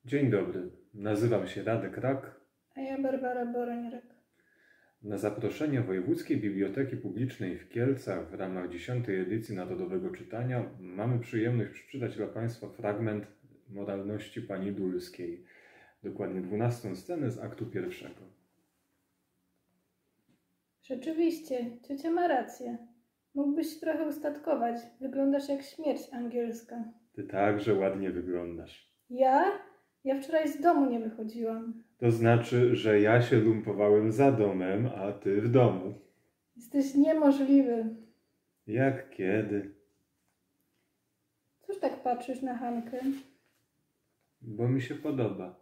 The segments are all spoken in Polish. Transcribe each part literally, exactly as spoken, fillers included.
Dzień dobry, nazywam się Radek Rak. A ja Barbara Boroń-Rak. Na zaproszenie Wojewódzkiej Biblioteki Publicznej w Kielcach w ramach dziesiątej edycji Narodowego Czytania mamy przyjemność przeczytać dla Państwa fragment Moralności Pani Dulskiej, dokładnie dwunastą scenę z aktu pierwszego. Rzeczywiście, ciocia ma rację. Mógłbyś się trochę ustatkować. Wyglądasz jak śmierć angielska. Ty także ładnie wyglądasz. Ja? Ja wczoraj z domu nie wychodziłam. To znaczy, że ja się lumpowałem za domem, a ty w domu. Jesteś niemożliwy. Jak kiedy? Cóż tak patrzysz na Hankę? Bo mi się podoba.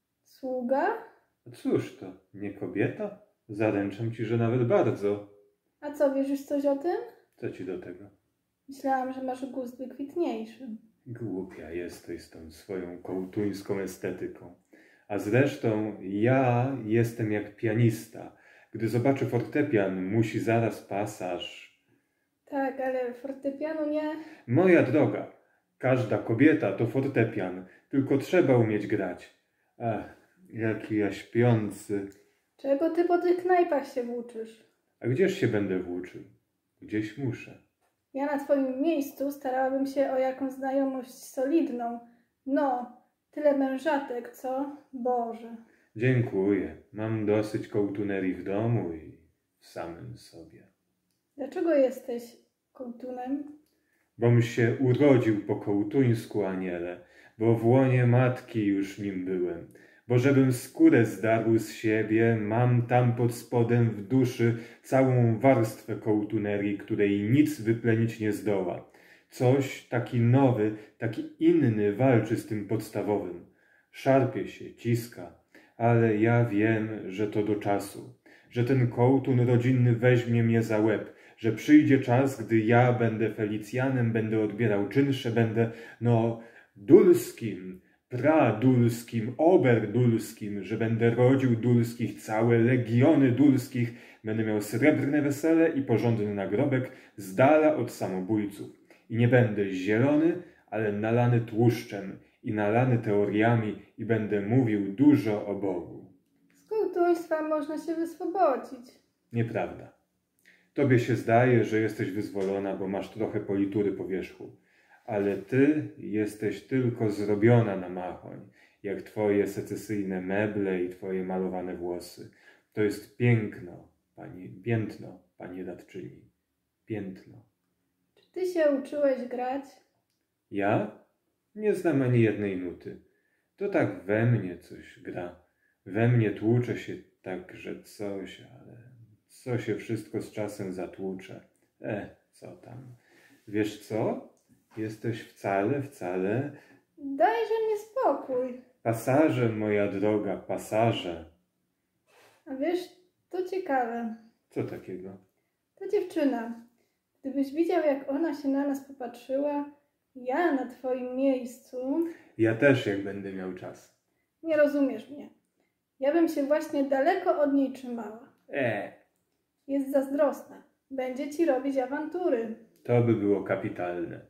Sługa? A cóż to, nie kobieta? Zaręczam ci, że nawet bardzo. A co, wiesz już coś o tym? Co ci do tego? Myślałam, że masz gust wykwitniejszy. Głupia jesteś z tą swoją kołtuńską estetyką. A zresztą ja jestem jak pianista. Gdy zobaczy fortepian, musi zaraz pasaż. Tak, ale fortepianu nie... Moja droga, każda kobieta to fortepian, tylko trzeba umieć grać. Ach, jaki ja śpiący. Czego ty po tych knajpach się włóczysz? A gdzież się będę włóczył? Gdzieś muszę. Ja na twoim miejscu starałabym się o jakąś znajomość solidną. No, tyle mężatek, co? Boże. Dziękuję. Mam dosyć kołtunerii w domu i w samym sobie. Dlaczego jesteś kołtunem? Bom się urodził po kołtuńsku, aniele, bo w łonie matki już nim byłem. Bo żebym skórę zdarł z siebie, mam tam pod spodem w duszy całą warstwę kołtunerii, której nic wyplenić nie zdoła. Coś taki nowy, taki inny walczy z tym podstawowym. Szarpie się, ciska, ale ja wiem, że to do czasu, że ten kołtun rodzinny weźmie mnie za łeb, że przyjdzie czas, gdy ja będę Felicjanem, będę odbierał czynsze, będę, no, dulskim, pradulskim, oberdulskim, że będę rodził dulskich, całe legiony dulskich, będę miał srebrne wesele i porządny nagrobek z dala od samobójców. I nie będę zielony, ale nalany tłuszczem i nalany teoriami i będę mówił dużo o Bogu. Z kołtuństwa można się wyswobodzić. Nieprawda. Tobie się zdaje, że jesteś wyzwolona, bo masz trochę politury po wierzchu. Ale ty jesteś tylko zrobiona na machoń, jak twoje secesyjne meble i twoje malowane włosy. To jest piękno, pani, piętno, pani radczyni. Piętno. Czy ty się uczyłeś grać? Ja? Nie znam ani jednej nuty. To tak we mnie coś gra. We mnie tłucze się tak, że coś, ale co się wszystko z czasem zatłucze. E, co tam. Wiesz co? Jesteś wcale, wcale... Dajże mnie spokój. Pasażer, moja droga, pasażer. A wiesz, to ciekawe. Co takiego? Ta dziewczyna, gdybyś widział, jak ona się na nas popatrzyła, ja na twoim miejscu... Ja też, jak będę miał czas. Nie rozumiesz mnie. Ja bym się właśnie daleko od niej trzymała. E, Jest zazdrosna. Będzie ci robić awantury. to by było kapitalne.